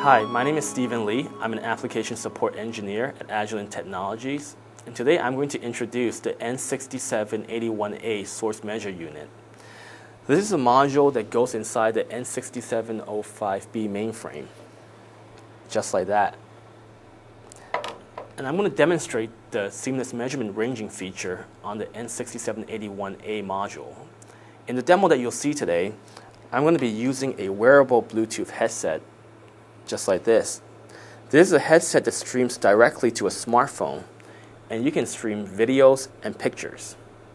Hi, my name is Stephen Lee. I'm an application support engineer at Agilent Technologies. And today I'm going to introduce the N6781A source measure unit. This is a module that goes inside the N6705B mainframe, just like that. And I'm going to demonstrate the seamless measurement ranging feature on the N6781A module. In the demo that you'll see today, I'm going to be using a wearable Bluetooth headset, just like this. This is a headset that streams directly to a smartphone, and you can stream videos and pictures.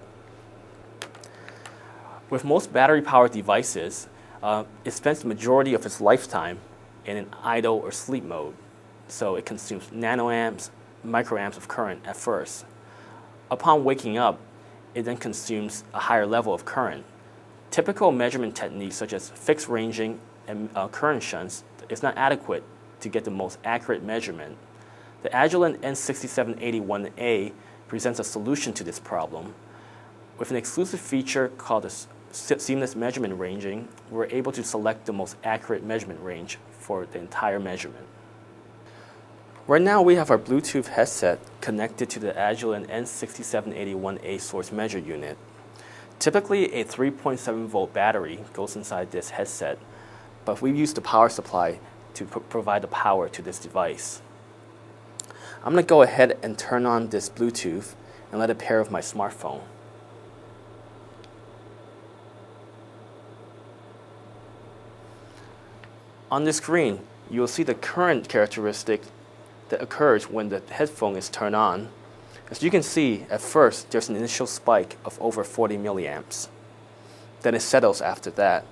With most battery-powered devices, it spends the majority of its lifetime in an idle or sleep mode, so it consumes nanoamps, microamps of current at first. Upon waking up, it then consumes a higher level of current. Typical measurement techniques such as fixed ranging and current shunts is not adequate to get the most accurate measurement. The Agilent N6781A presents a solution to this problem. With an exclusive feature called the seamless measurement ranging, we're able to select the most accurate measurement range for the entire measurement. Right now we have our Bluetooth headset connected to the Agilent N6781A source measure unit. Typically a 3.7 volt battery goes inside this headset, but we use the power supply to provide the power to this device. I'm going to go ahead and turn on this Bluetooth and let it pair with my smartphone. On the screen, you will see the current characteristic that occurs when the headphone is turned on. As you can see, at first there's an initial spike of over 40 milliamps. Then it settles after that.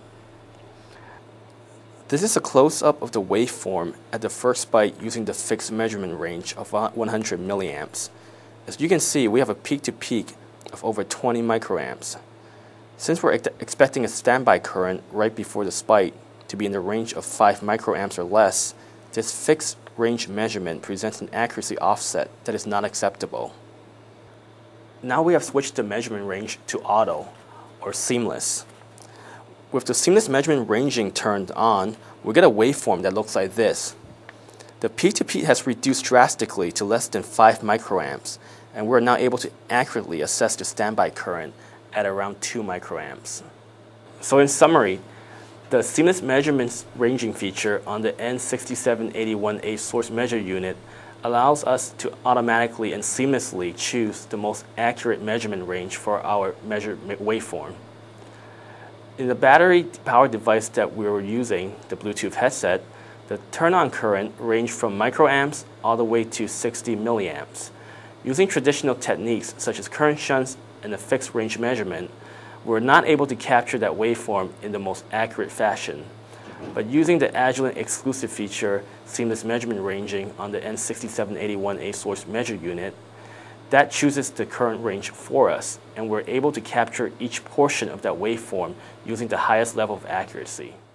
This is a close-up of the waveform at the first spike using the fixed measurement range of 100 milliamps. As you can see, we have a peak-to-peak of over 20 microamps. Since we're expecting a standby current right before the spike to be in the range of 5 microamps or less, this fixed range measurement presents an accuracy offset that is not acceptable. Now we have switched the measurement range to auto, or seamless. With the seamless measurement ranging turned on, we get a waveform that looks like this. The peak-to-peak has reduced drastically to less than 5 microamps, and we're now able to accurately assess the standby current at around 2 microamps. So in summary, the seamless measurement ranging feature on the N6781A source measure unit allows us to automatically and seamlessly choose the most accurate measurement range for our measured waveform. In the battery-powered device that we were using, the Bluetooth headset, the turn-on current ranged from microamps all the way to 60 milliamps. Using traditional techniques such as current shunts and a fixed range measurement, we're not able to capture that waveform in the most accurate fashion. But using the Agilent exclusive feature, seamless measurement ranging on the N6781A source measure unit, that chooses the current range for us, and we're able to capture each portion of that waveform using the highest level of accuracy.